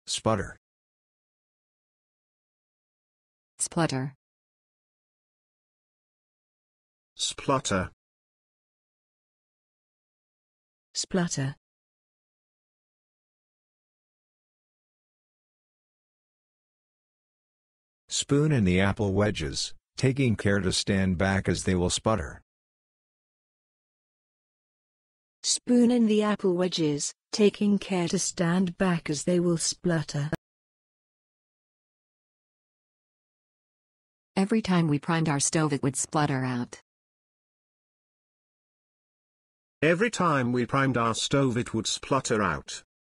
Sputter. Splutter. Splutter. Splutter. Spoon in the apple wedges, taking care to stand back as they will sputter. Spoon in the apple wedges, taking care to stand back as they will splutter. Every time we primed our stove it would splutter out. Every time we primed our stove it would splutter out.